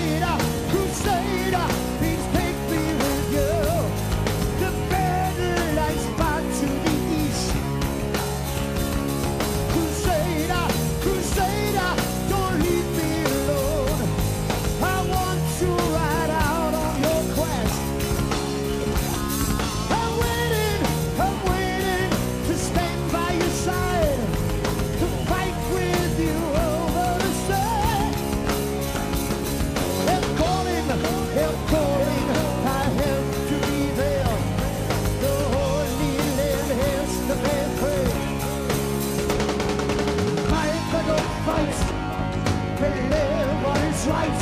Crusader, Crusader, please take me with you. The battle lies far to the east. Crusader, Crusader, don't leave me alone. I want to ride out on your quest. I'm waiting to stand by your side, to fight with you over the side. They're calling, I have to be there. The Holy Land has to be free. Fight the good fight, believe what is right.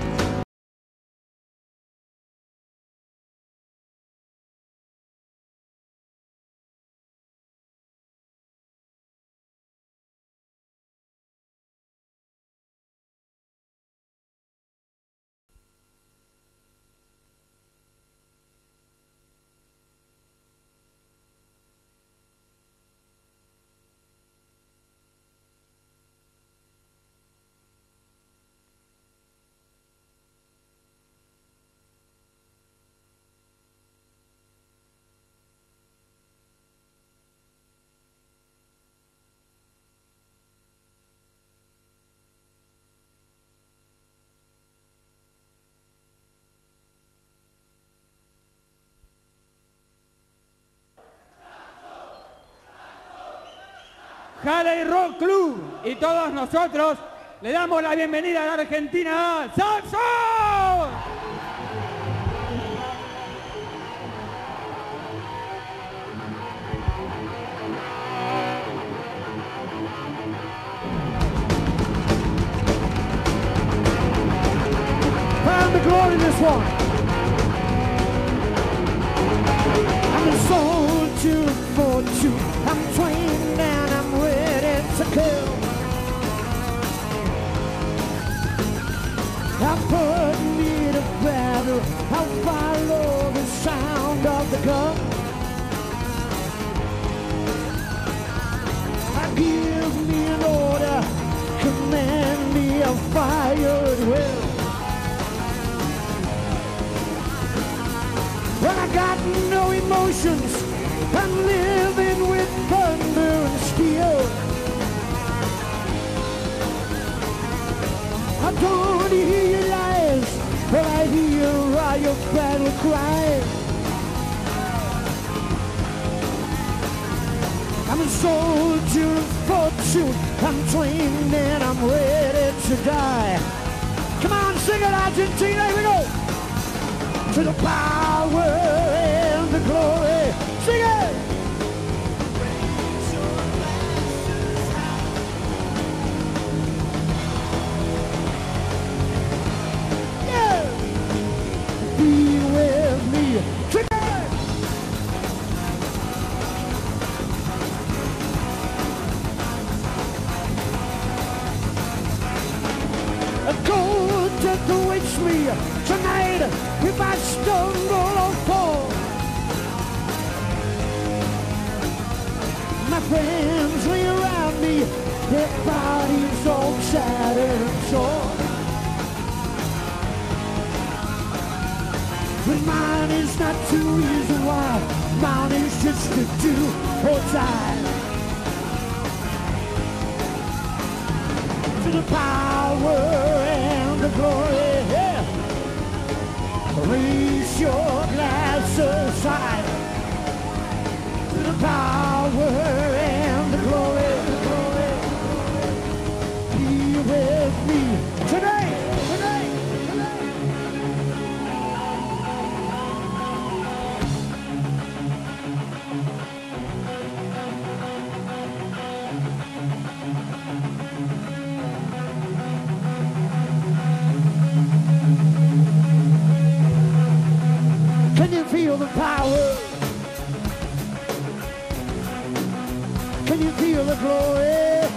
Halley Rock Club y todos nosotros le damos la bienvenida a la Argentina a Saxon. Find the glory in this one. I'm a soldier of fortune. I'm trained and I'm ready to kill. I put me to battle. I'll follow the sound of the gun. I give me an order, command me, I'll fire at will. Well, I got no emotions. I'm living with thunder and steel. I don't hear your lies, but I hear all your battle cries. I'm a soldier of fortune. I'm trained and I'm ready to die. Come on, sing it, Argentina, here we go. To the power and the glory. Sing it! Yeah! Be with me. Sing it! A cold death awaits me tonight if I stumble or fall. My friends lay around me, their bodies all shattered and torn. But mine is not the reason why, mine is just to do or die. To the power and the glory, yeah. Raise your glasses high. To the power and the glory, be with me today. Can you feel the power? Can you feel the glory?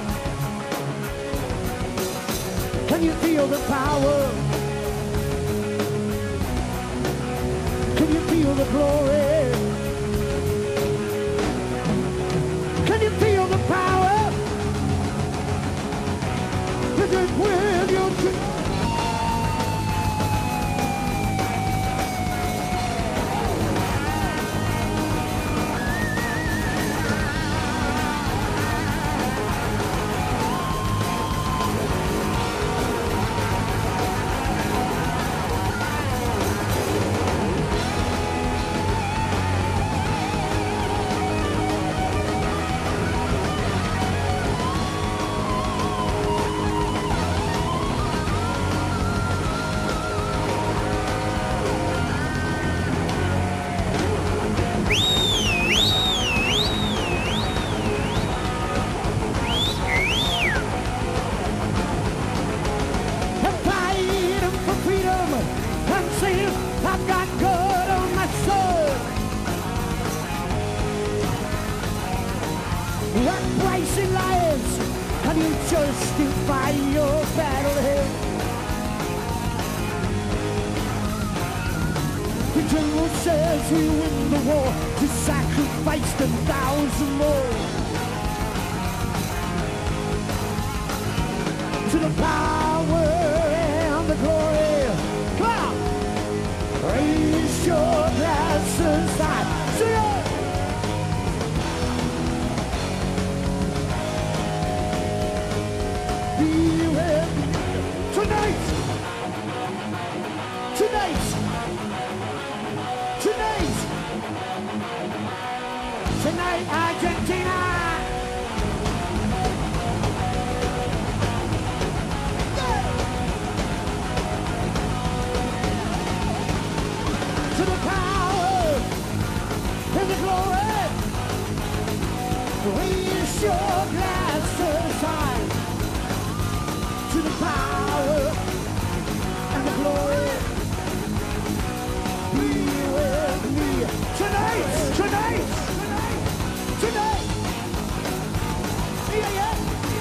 Can you feel the power? Can you feel the glory? Can you feel the power? Is it with your justify your battle hell. The general says we win the war to sacrifice 10,000 more. To the power and the glory. Come on! Raise your glasses high. Sing it! Be with me tonight! Tonight! Tonight! Tonight, Argentina! To the power and the glory, raise your glasses high. To the power and the glory, be with me tonight, tonight, tonight. Yeah, yeah.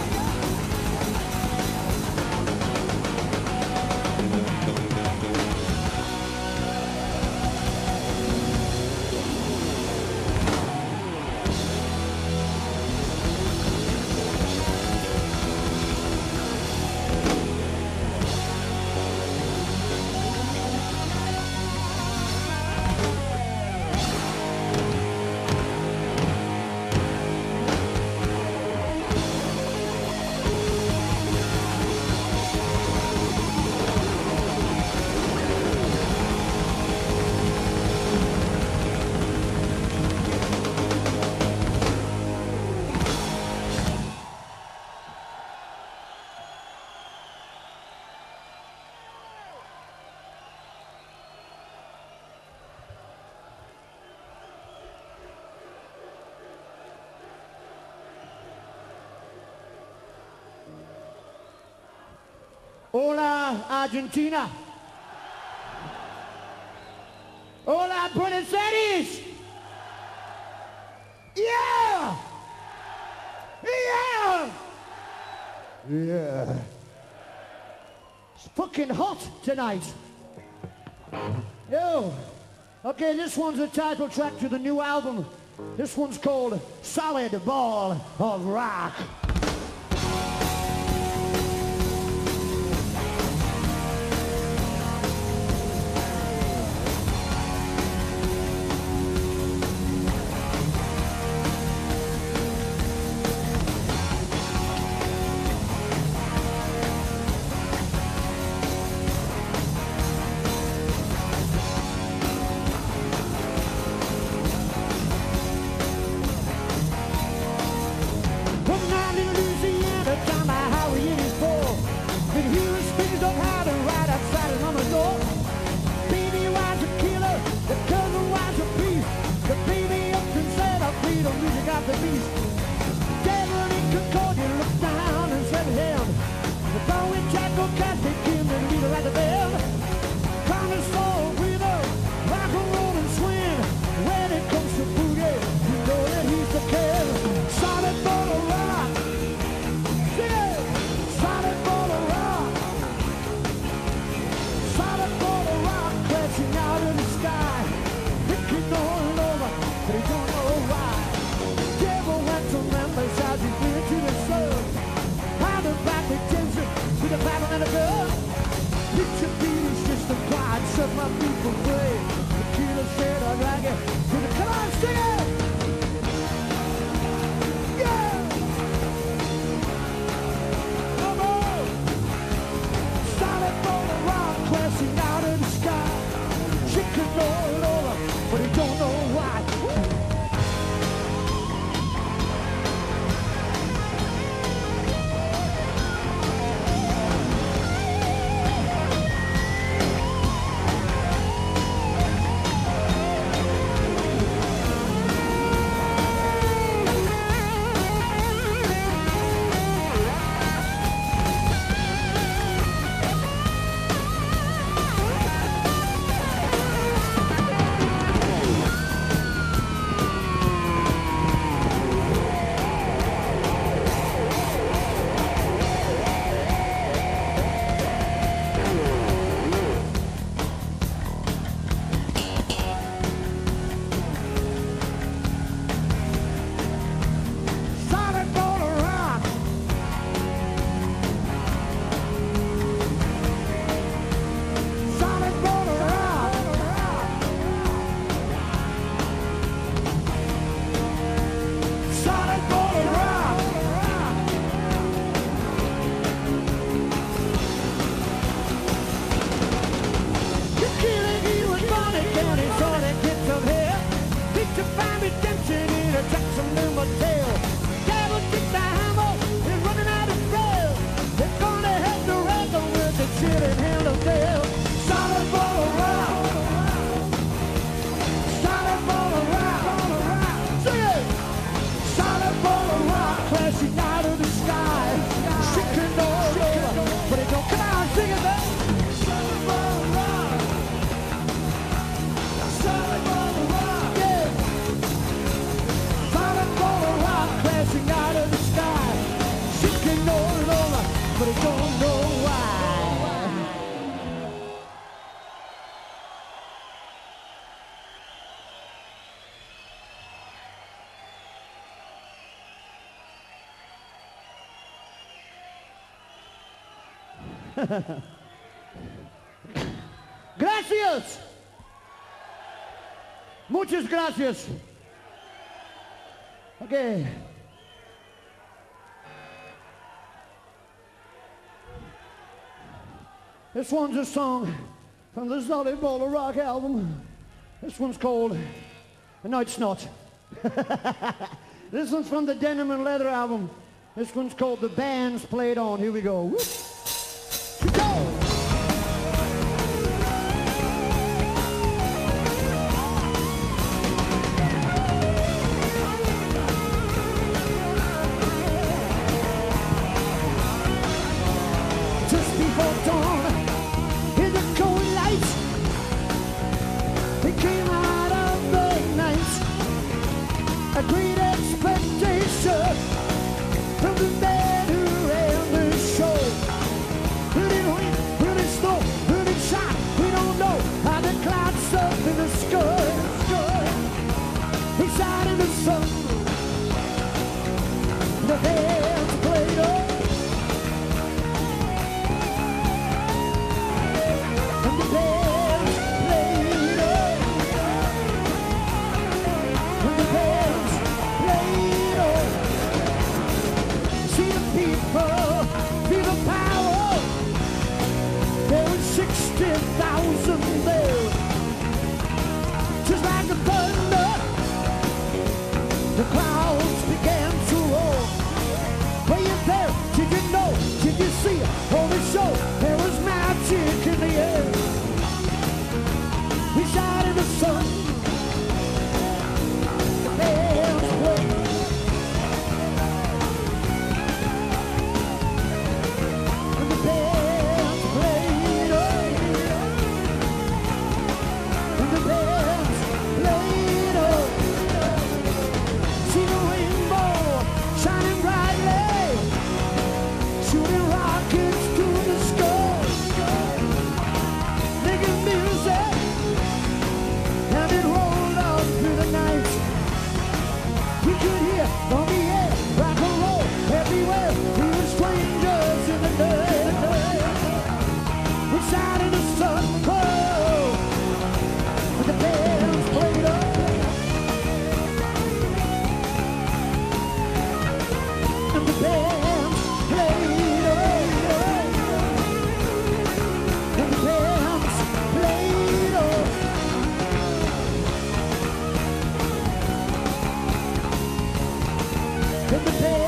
Hola, Argentina. Hola, Buenos Aires. Yeah! Yeah! Yeah. It's fucking hot tonight. Yo. Okay, this one's the title track to the new album. This one's called Solid Ball of Rock. Gracias. Muchas gracias. Okay. This one's a song from the Solid Ball of Rock album. This one's called, no it's not. This one's from the Denim and Leather album. This one's called The Band's Played On. Here we go. Whoop. Go! Just before dawn, in the cold light, it came out of the night. A great expectation from the man who ran the show. Will it rain? Will it snow? Will it shine? We don't know. How the clouds up in the sky. He's out in the sun. The band's played on. And the band's played on. And the band's played on. See the people, feel the power. There were 60,000 there. Just like the thunder, the clouds began to roar. Were you there? Did you know? Did you see it? On the show, there was magic in the air. We shot in the sun. The band's played. And the band's played on. And the band's played on. See the rainbow shining brightly, shooting rockets to the sky, making music, and it rolled on through the night. We could hear on the air, rock and roll everywhere. We were strangers in the night. We sat in the sun, oh, and the bands played on. And the band's played on. And the band's played on. And the band's played on. And the band's played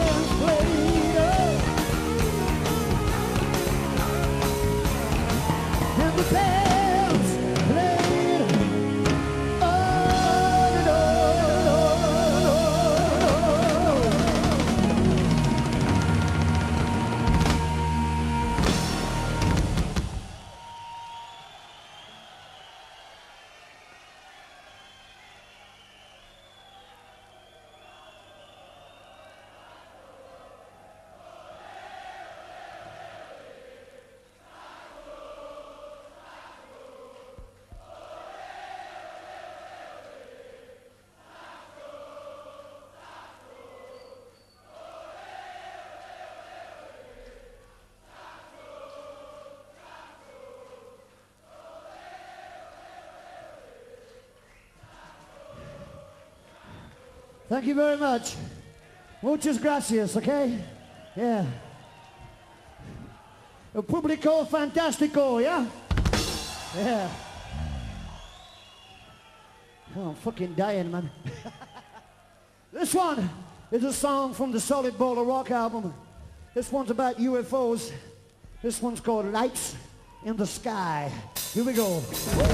Thank you very much. Muchas gracias, okay? Yeah. El público fantástico, yeah? Yeah. Oh, I'm fucking dying, man. This one is a song from the Solid Ball of Rock album. This one's about UFOs. This one's called Lights in the Sky. Here we go.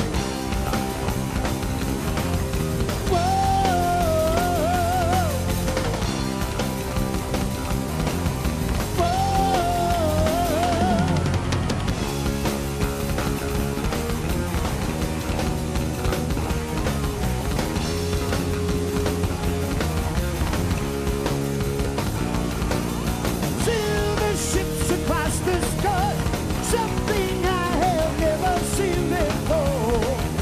Silver ships across the sky, something I have never seen before.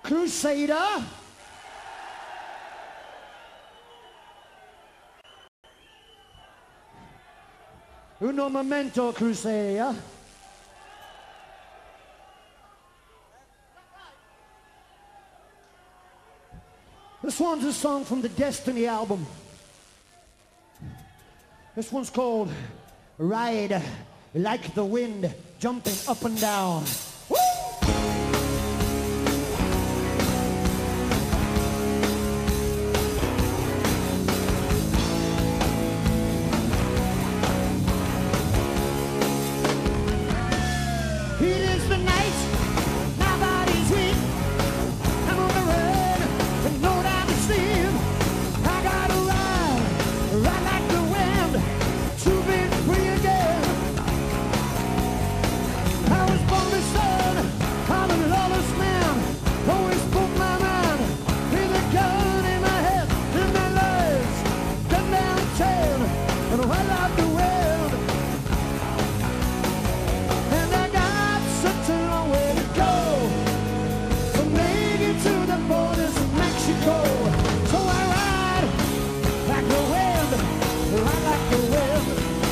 Crusader. Uno momento, Crusader. This one's a song from the Destiny album. This one's called Ride Like the Wind, Jumping Up and Down. Woo! It is the night, my body's weak. I'm on the run, and no time to sleep. I gotta ride like the wind, to be free again. I was born the son of a lawless man, always put my mind with a gun in my head, in my legs, gun down tail, and I like the wind. And I got such a long way to go, to make it to the borders of Mexico. So I ride like the wind, ride like the wind.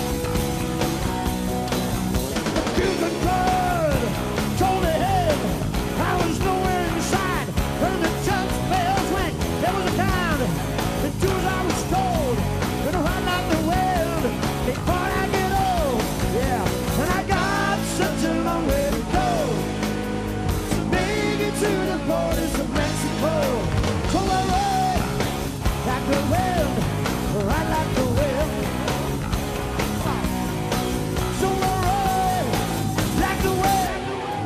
Cuban bird told me head, I was nowhere inside when the church bells rang. There was a time to do as I was told, and ride like the wind before I get old. Yeah, and I got such a long way to go, to make it to the borders of Mexico. So I ride like the wind, ride like the wind. So I ride like the wind.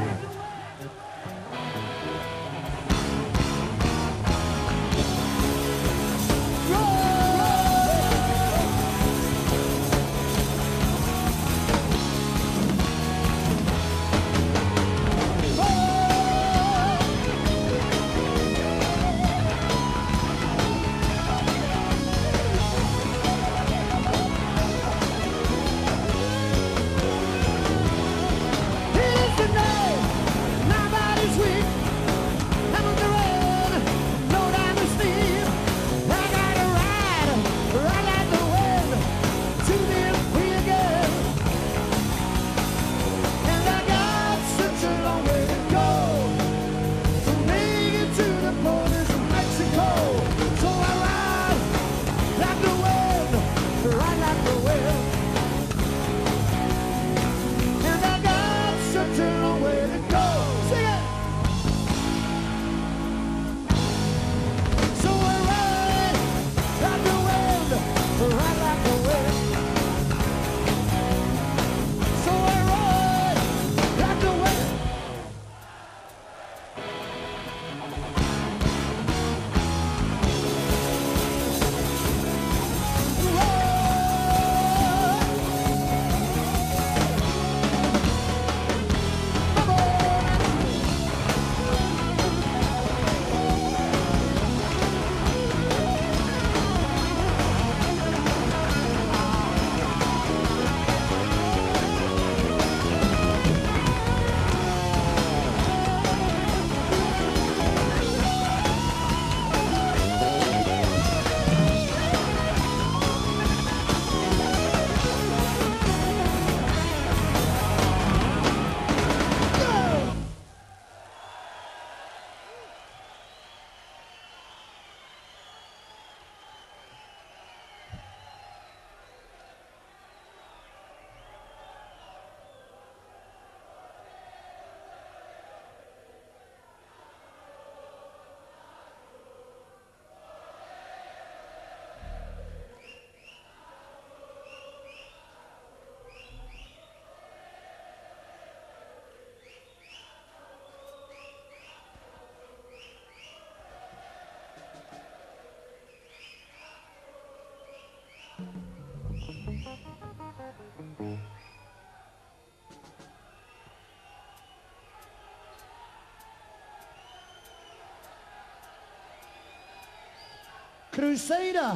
Crusader.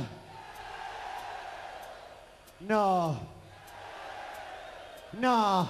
No. No.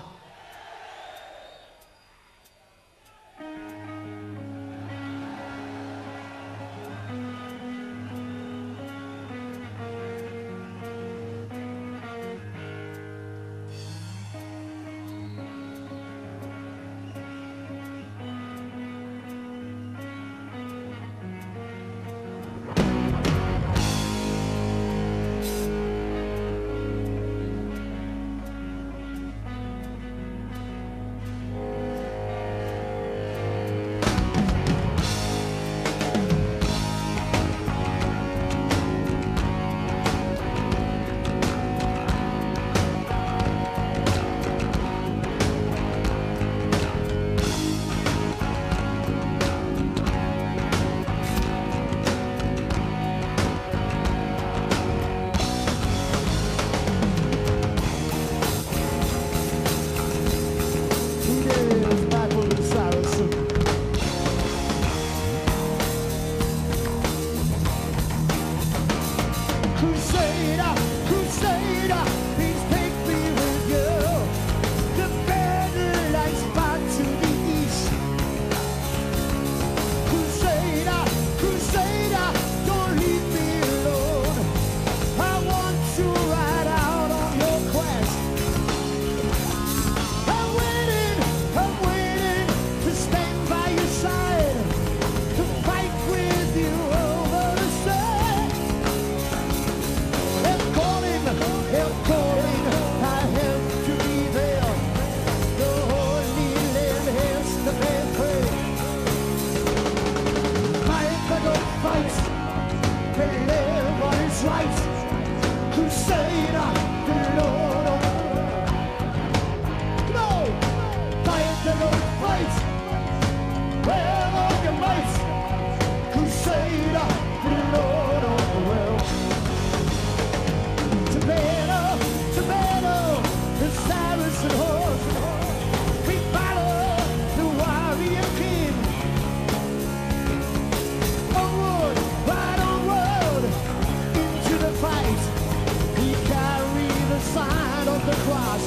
of the cross.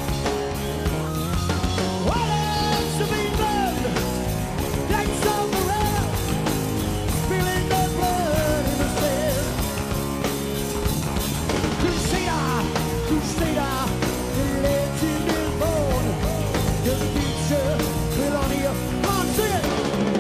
What else to be done? Thanks on the rail, spilling the blood in the sand. Crusader, Crusader, the legend is born. The future will on you. Come on, sing it.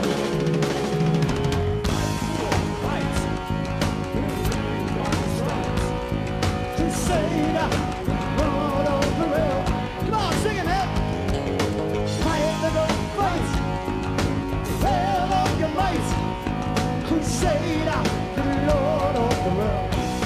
Crusader, Lord of the rail. Come on, sing it, man. Fight the good fight. Well on your might. Crusader, the Lord of the rail.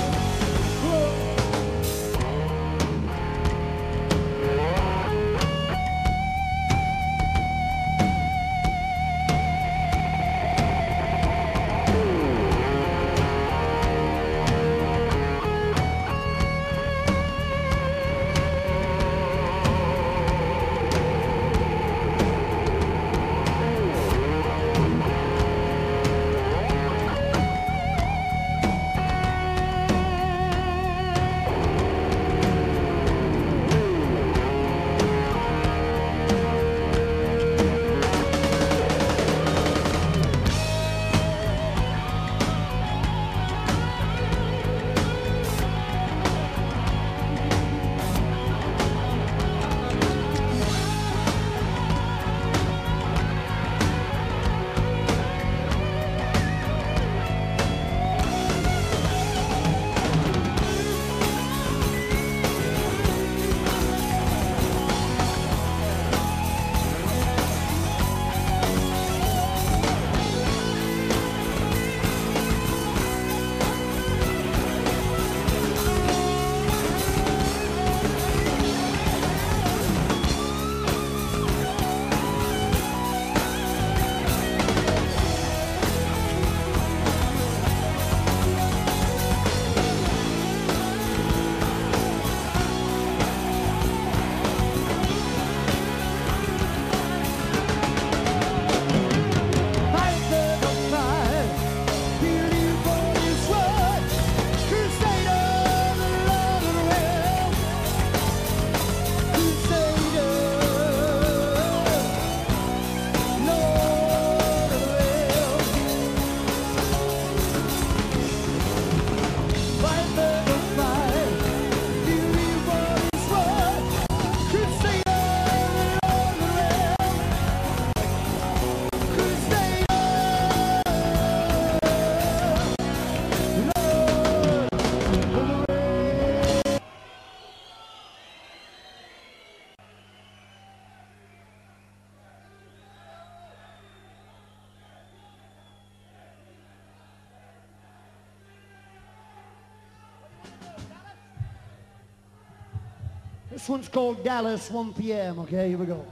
This one's called Dallas, 1 p.m., okay? Here we go.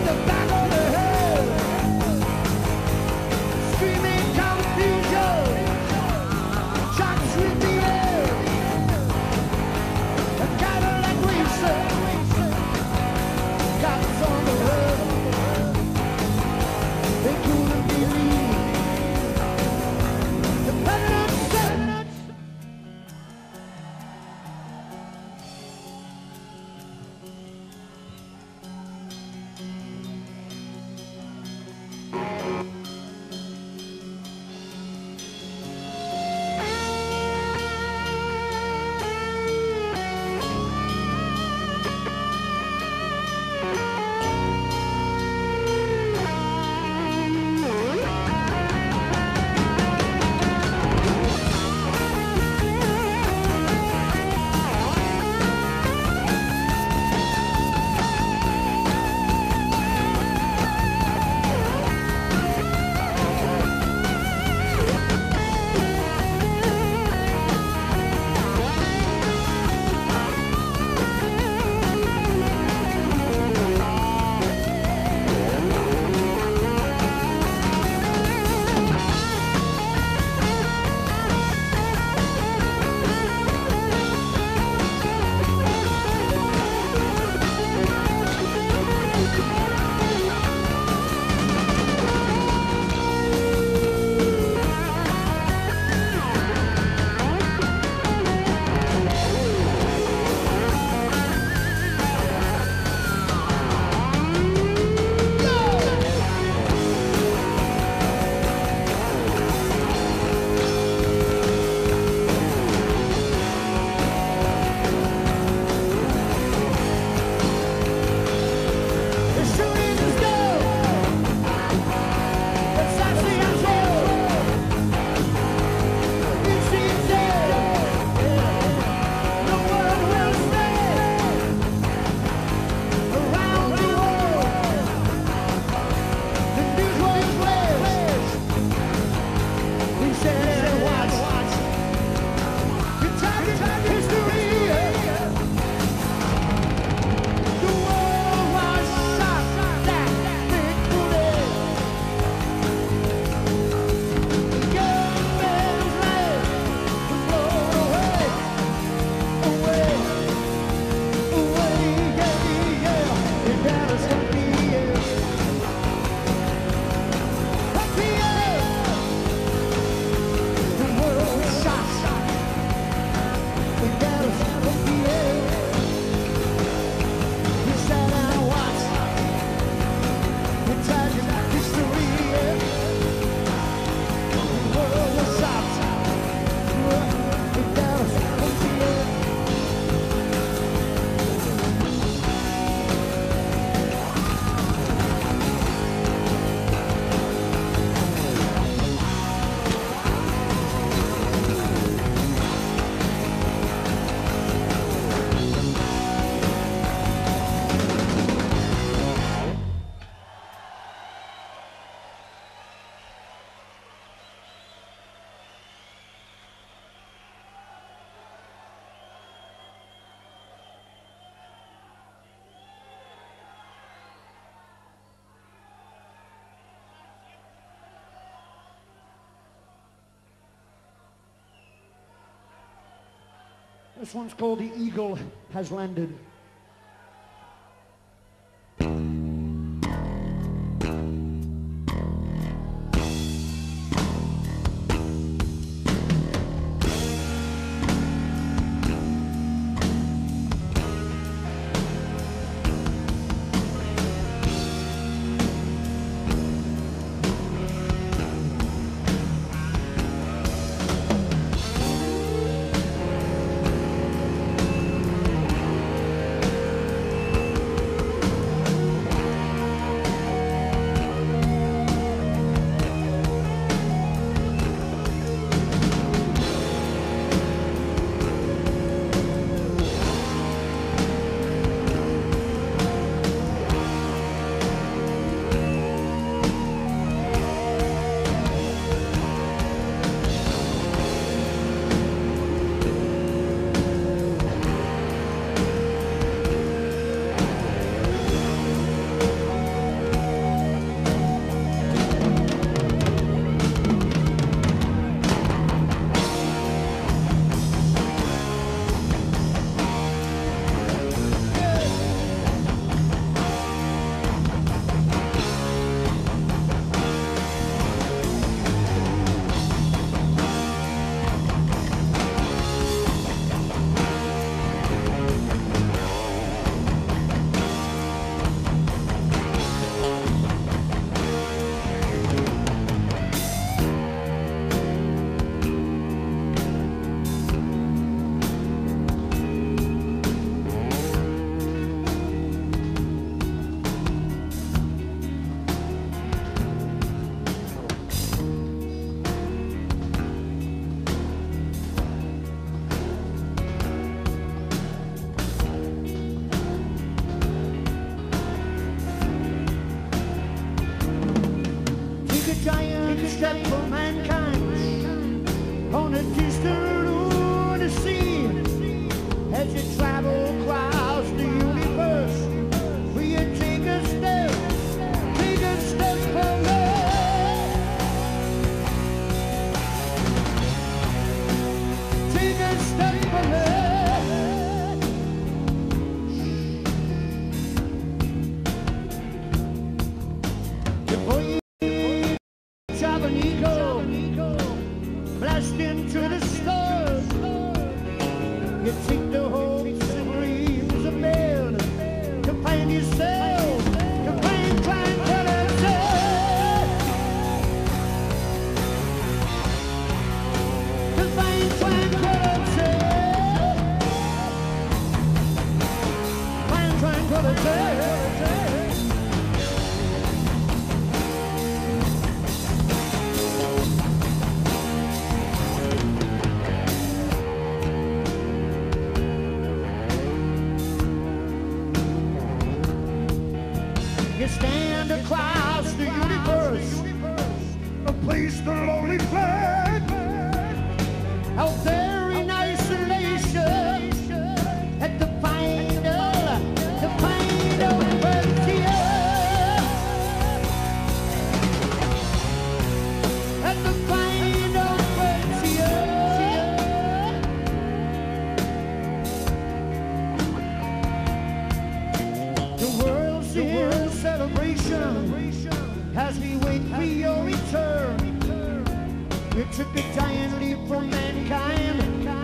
the back of the head. Screaming confusion, shots with the air. A Cadillac racer, cops on the road. They couldn't believe the president said. This one's called The Eagle Has Landed. step for mankind on a distant lunar sea. As you travel across the universe, will you take a step for me? Take a step for me. Before you drive an eagle, blast into the stars, you take the hopes and dreams of men to find yourself, to find tranquility. To find tranquility. Find tranquility. You stand across the universe, a place the lonely flag, out there in isolation, at the final frontier, at the final frontier. The world's in celebration as we wait for your return. You took a giant leap from mankind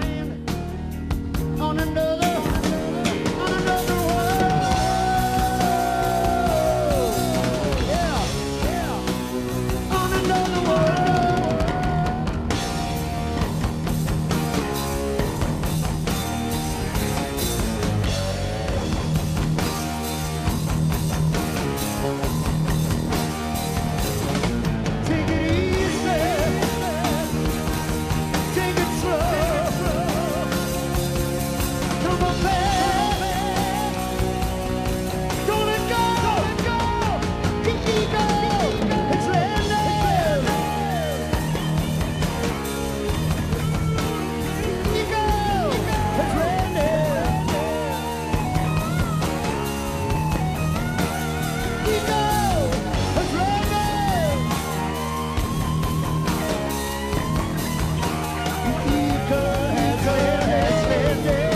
on another world. Yeah, on another world. Take it easy, take it slow. Come on, baby, don't let go. Keep me going. It's landing. You go. It's landing. You go. It's landing. Eagle has landed.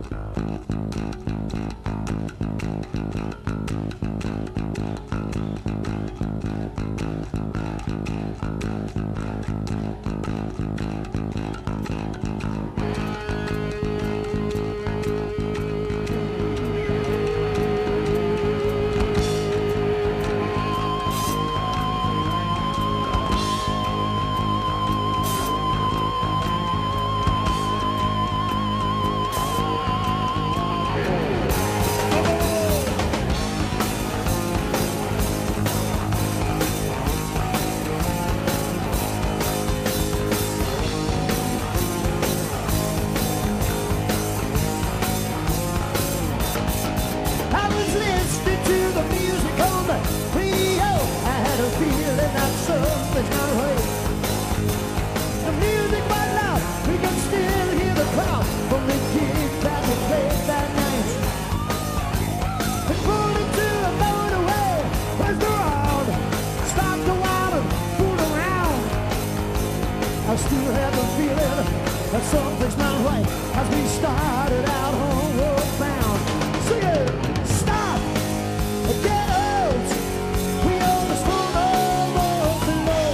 I still have the feeling that something's not right as we started out homeward bound. Sing it! Stop! Get out! We all just want all below.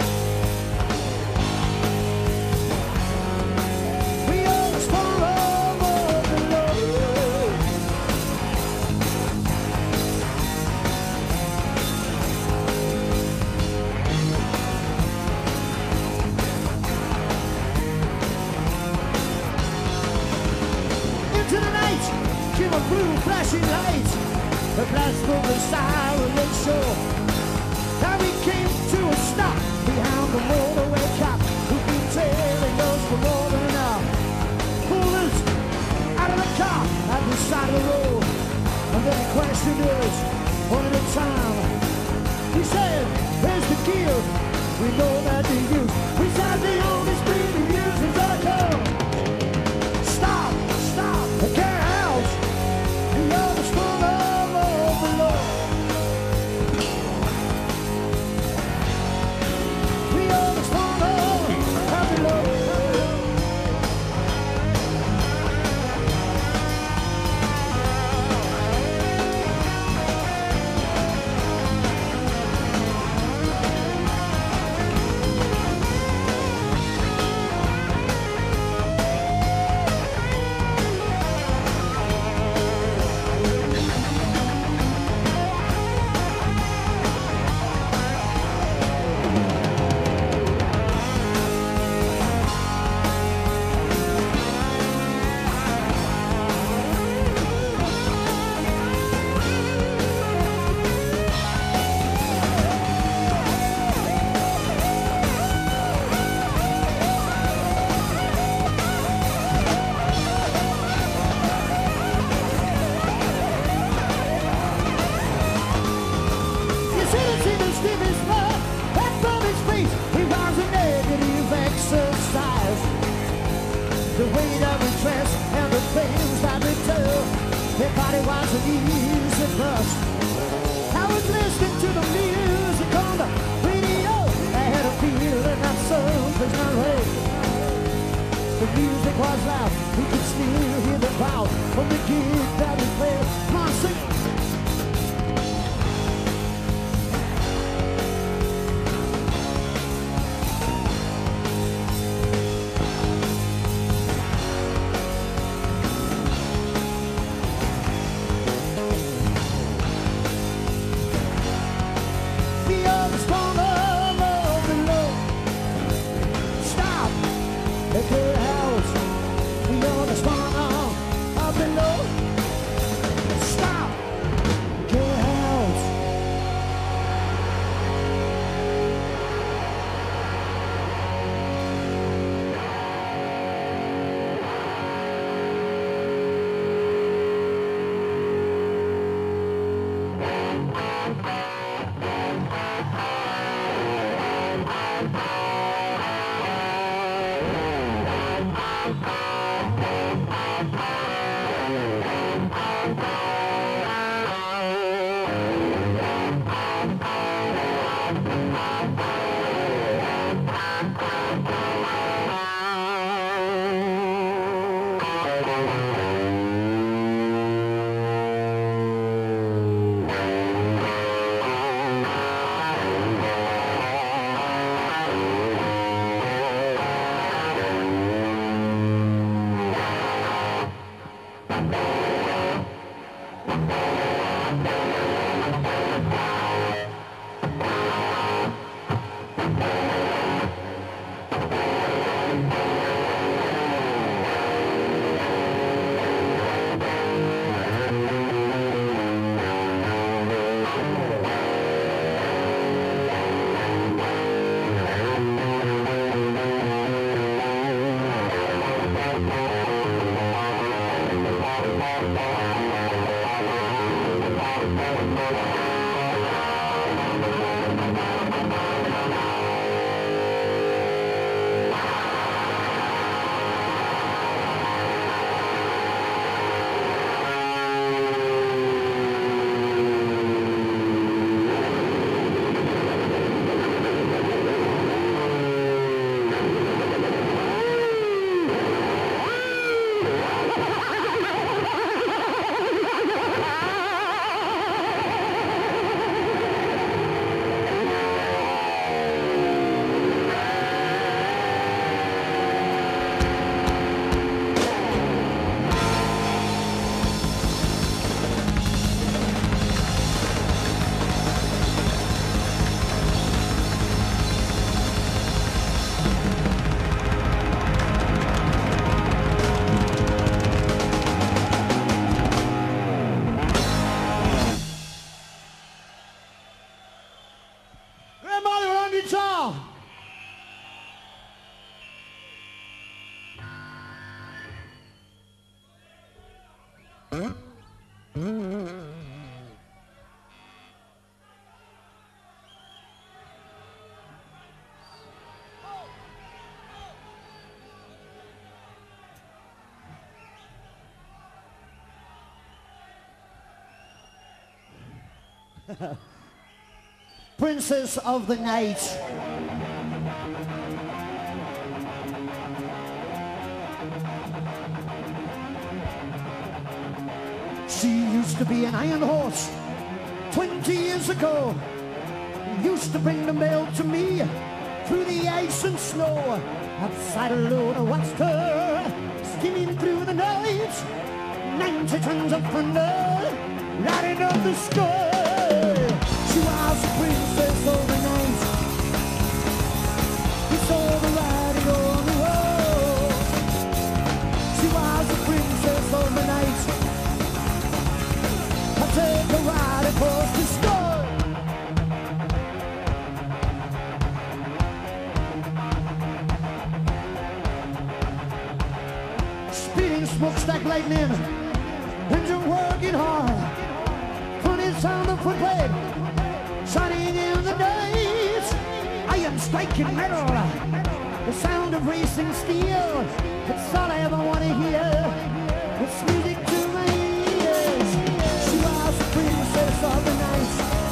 We all just want all below. Into the night, came a blue flashing light. The blast from the siren was sure. Now we came to a stop behind the motorway cop who'd been tailing us for more than an hour. Pulled us out of the car at the side of the road, and then he questioned us one at a time. He said, "There's the gear, we know that they use. We said the only speed we use is our car. Stop, stop, get out. We are the strong arm of the Lord. We are the strong arm of the Lord." You see the signal stiff as mud, back from his face, he runs a negative exercise. The way that we dress and the things that we tell, their body was an easy bust. I was listening to the music on the radio. I had a feeling that something's not right. The music was loud, we could still hear the crowd from the gig that we played. Come on, sing. We are the strong arm of the Lord. Stop, let the house. We are the strong arm of the Lord. Princess of the Night. She used to be an iron horse 20 years ago. Used to bring the mail to me through the ice and snow. Outside alone I watched her skimming through the night. 90 tons of thunder lighting up the sky. She was a princess of the night. We saw the riding on the wall. She was a princess of the night. I take a ride across the sky. Speeding smokestack lightning, engine working hard. Funny sound of footplate, shining in the night. I am striking metal, the sound of racing steel. It's all I ever want to hear. It's music to my ears. She was the princess of the night.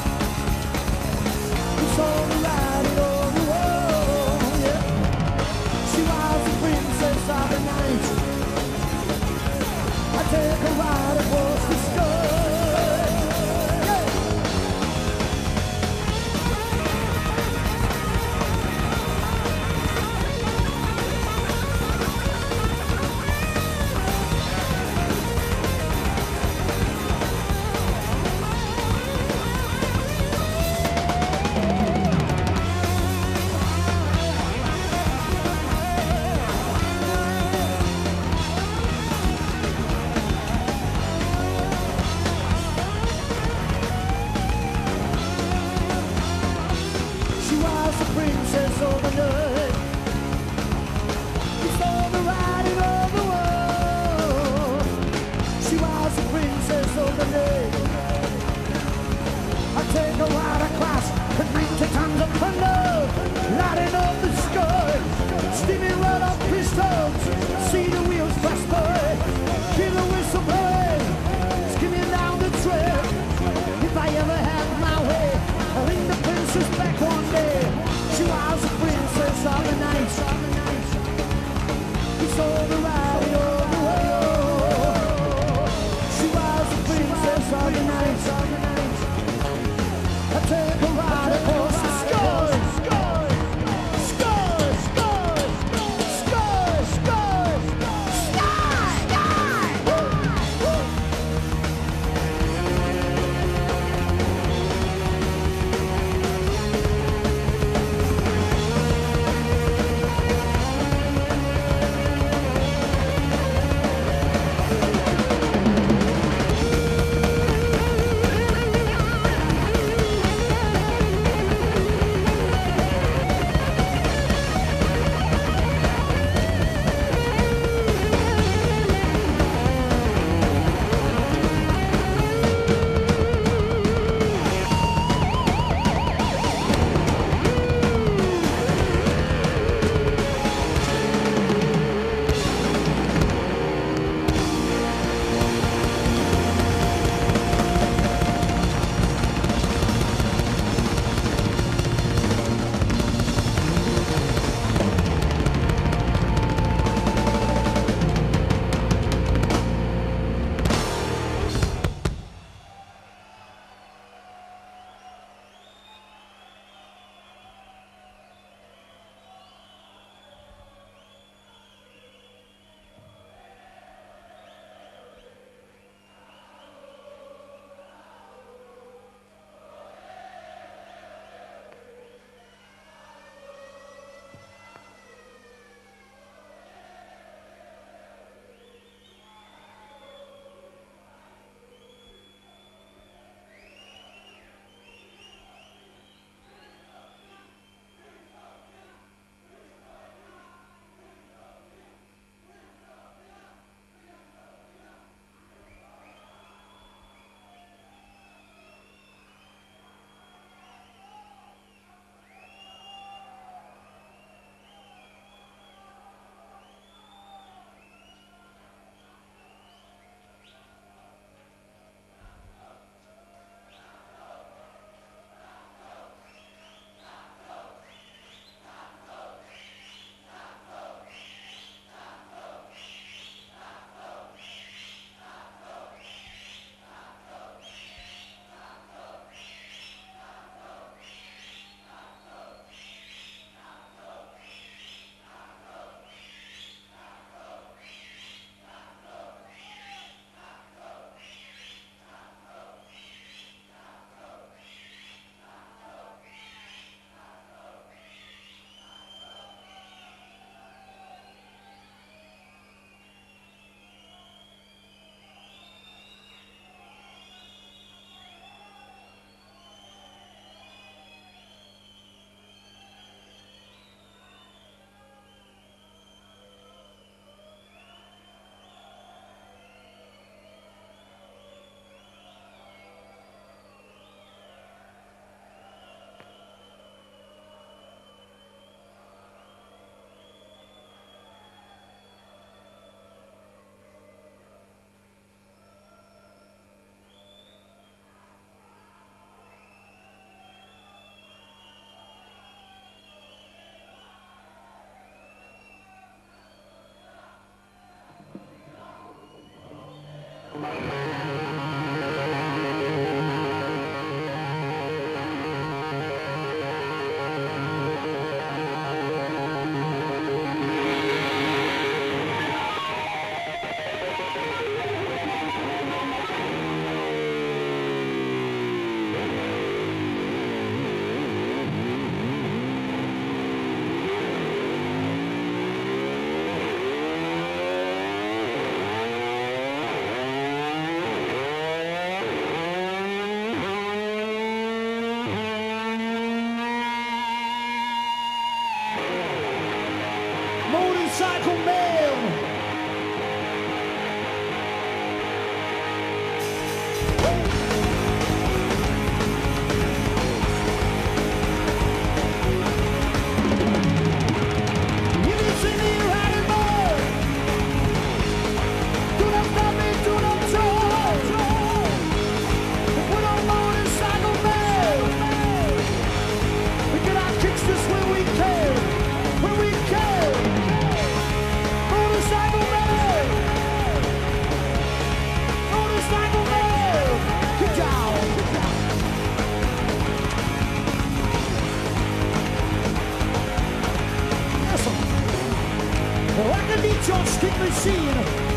We saw the riding on the wall. Yeah. She was the princess of the night. I take a ride across the sky. Of the scene.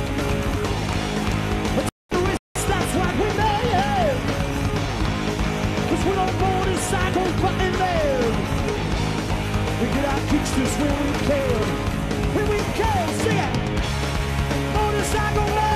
But that's what we made. 'Cause we're on motorcycles button there. We get our kicks just when we can. When we can, sing it. Motorcycle man.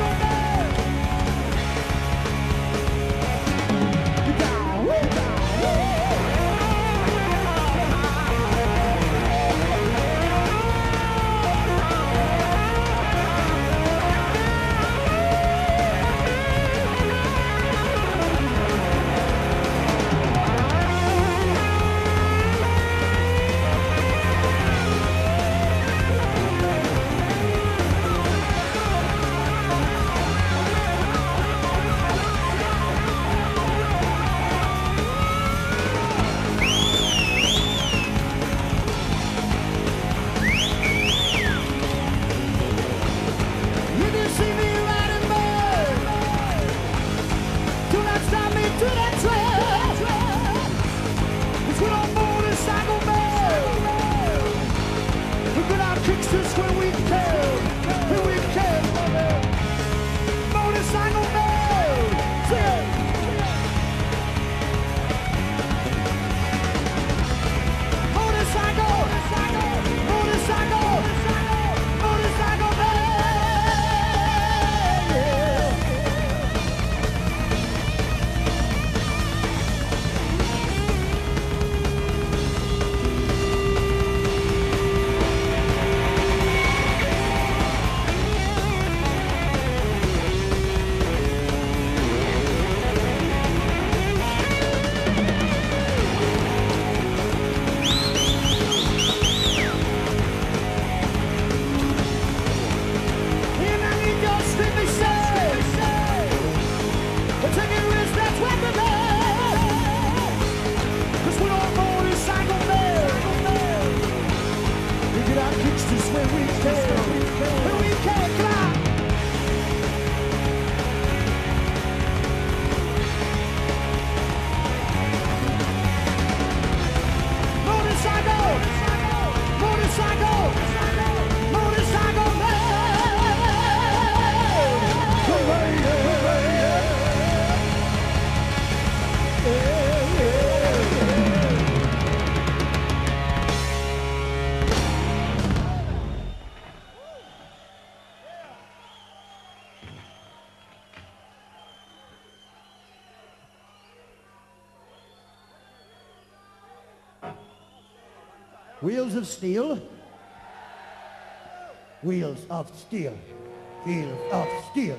Wheels of steel. Wheels of steel. Wheels of steel.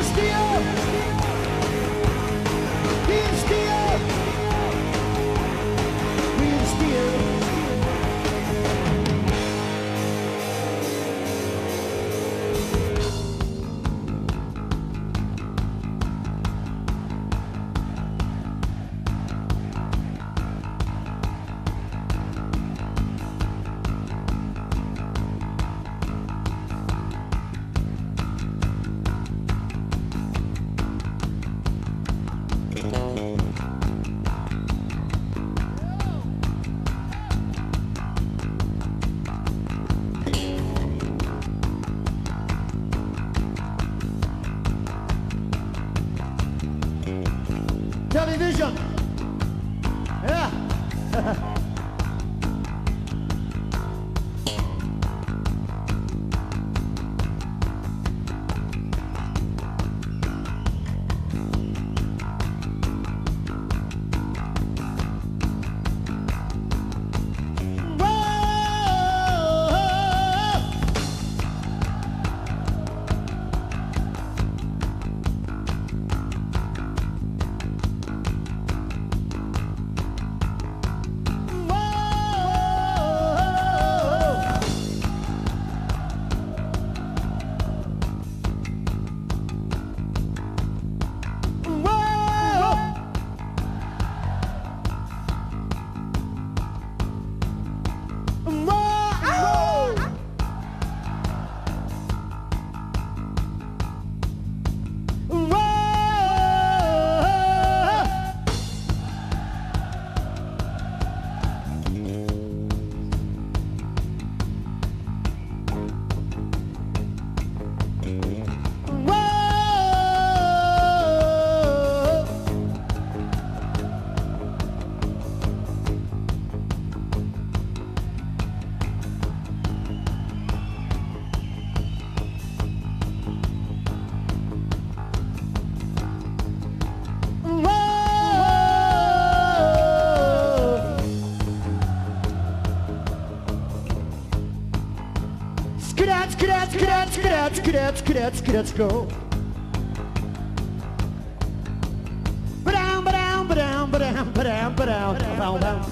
Television. Yeah. Let's go. Ba-down, ba-down, ba-down, ba-down, ba-down, ba-down, ba-down.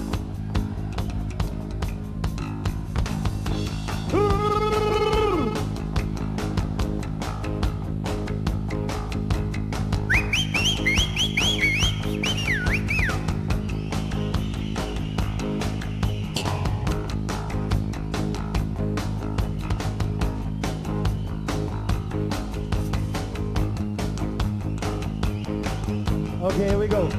Okay, here we go.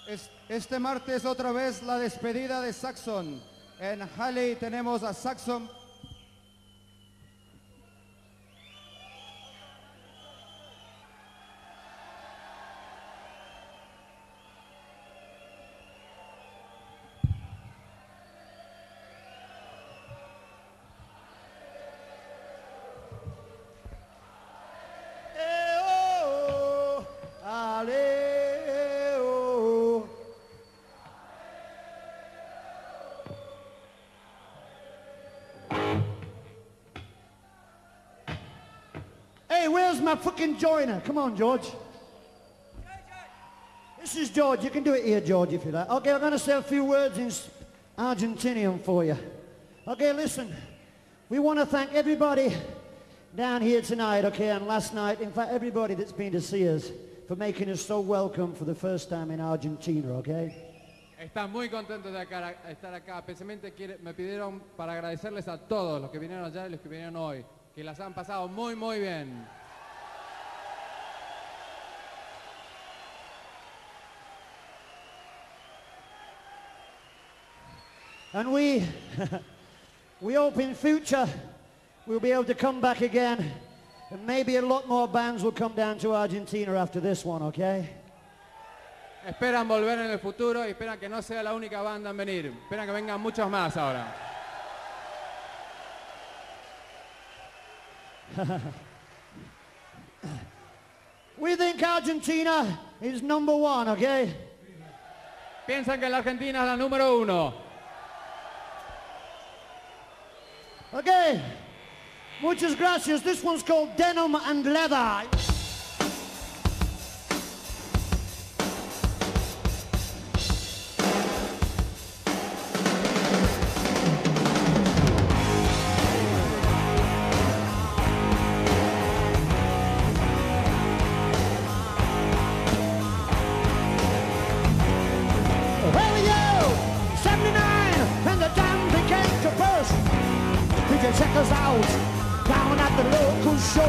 Este martes otra vez la despedida de Saxon. En Halley tenemos a Saxon. Hey, where's my fucking joiner? Come on, George. This is George. You can do it here, George, if you like. Okay, I'm going to say a few words in Argentinian for you. Okay, listen. We want to thank everybody down here tonight, okay, and last night. In fact, everybody that's been to see us for making us so welcome for the first time in Argentina, okay? Están muy contentos de estar acá. Especialmente me pidieron para agradecerles a todos los que vinieron allá y los que vinieron hoy, que las han pasado muy, muy bien. And we hope in future we'll be able to come back again, and maybe a lot more bands will come down to Argentina after this one, okay? Esperan volver en el futuro y esperan que no sea la única banda en venir. Esperan que vengan muchos más ahora. We think Argentina is #1, okay? Piensan que la Argentina es la número 1. Okay, muchas gracias. This one's called Denim and Leather. Here we go, 79, and the dam began to burst. Did you check us out down at the local show?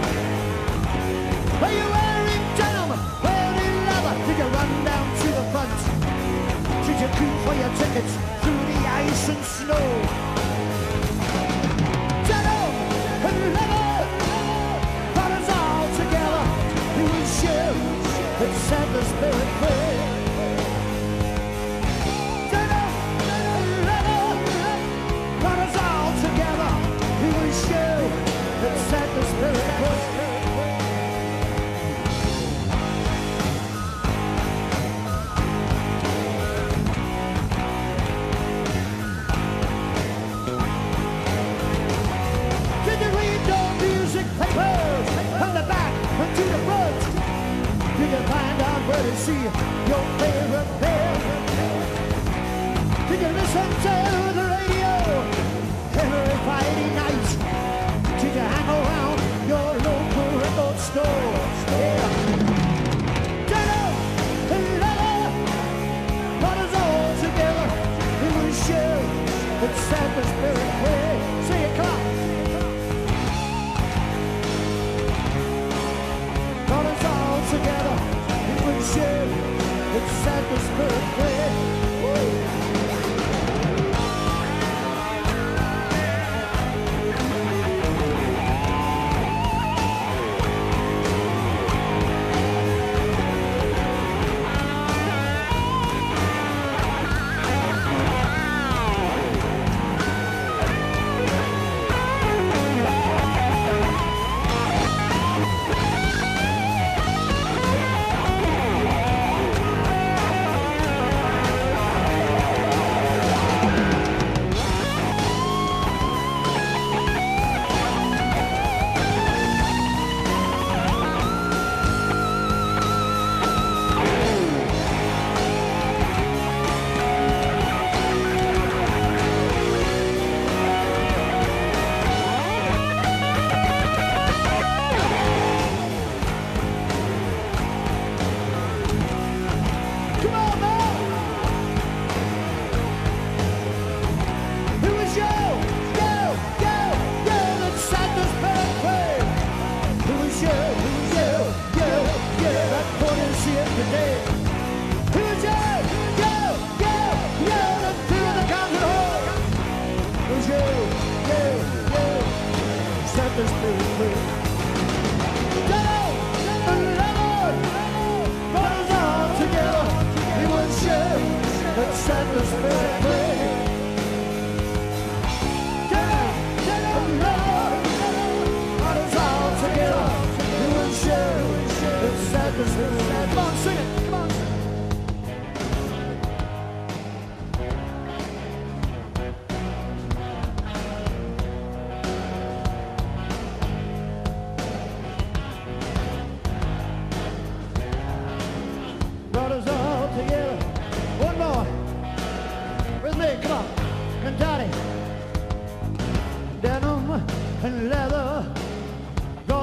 Are you wearing denim, wearing leather? Did you run down to the front? Did you creep for your tickets through the ice and snow? Denim and leather brought us all together. It was you that set the spirit free. Denim and leather brought us all together. It was you that set the spirit free. Did you read your music papers from the back and to the front? Did you find out where to see your favorite band? Did you listen to the radio every Friday night? Did you hang around your local record store? Yeah. Denim and leather brought us all together. It was you that set the spirit free. See it, come on. Brought us all together. It was you that set the spirit free. Woo.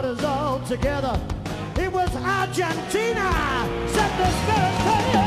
brought us all together. It was Argentina. Set the spirit free.